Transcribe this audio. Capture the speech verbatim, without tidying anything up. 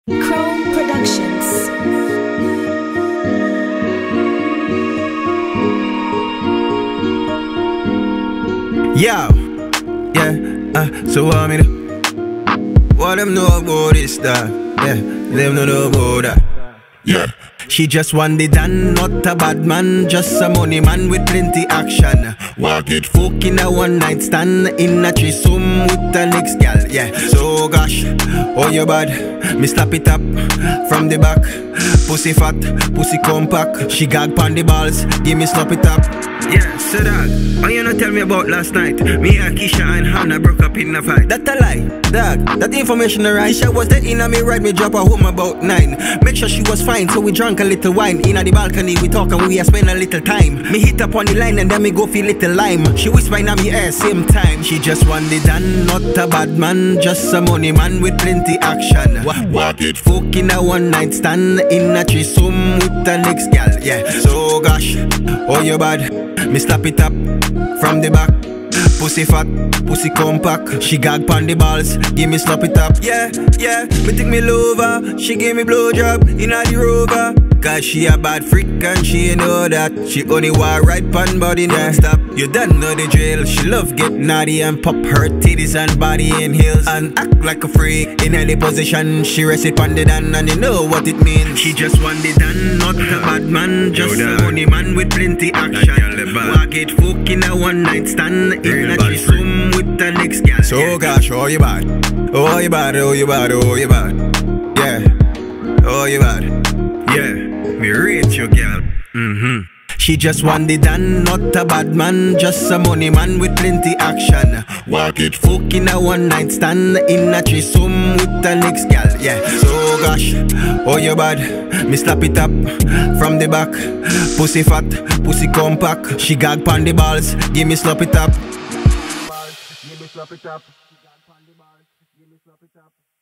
Krome Productions. Yo, yeah, uh, so what me do? What them know about this stuff? Yeah, them no know about that. Yeah, she just want the dan, not a bad man, just a money man with plenty action. Walk it folk in a one night stand, in a threesome with the next gal. Yeah, so gosh, oh you bad, me slap it up from the back. Pussy fat, pussy compact, she gag pon the balls, give me slap it up. Yeah, so dog, oh you not tell me about last night? Me and Keisha and Hannah broke up in a fight. That a lie, dog, that information right. Keisha was there in a me ride, me drop her home about nine. Make sure she was fine, so we drank a little wine. In a the balcony, we talk and we a spend a little time. Me hit up on the line and then me go feel little lime. She whisper in me ear same time. She just want the dan, not a bad man, just a money man with plenty action. Walk it folk in a one night stand, in a threesome with the next gal. Yeah, so gosh, oh you bad, me slap it up from the back. Pussy fat, pussy compact, she gag pon the balls, give me slap it up. Yeah, yeah, me take me lover, she give me blowjob in a the rover. Cause she a bad freak and she know that. She only want right pon body non-stop. You don't know the drill, she love get naughty and pop her titties and body in heels and act like a freak. In any position, she rest it pon the dan and you know what it means. She just want the dan, not a bad man, just a money man with plenty action. Walk it folk in a one night stand, in a threesome with the next gal. So yeah. Gosh, oh you bad, oh you bad, oh you bad, oh you bad. Yeah, oh you bad. Yeah, me rate you girl. Mm-hmm. She just want the dan, not a bad man, just a money man with plenty action. Walk it folk in a one night stand, in a threesome with the next gal. Yeah, so gosh, oh you bad, me slap it up from the back. Pussy fat, pussy compact, she gag pon the balls, give me slap it up. Give me slap it up. She gag pon the balls, give me slap it up.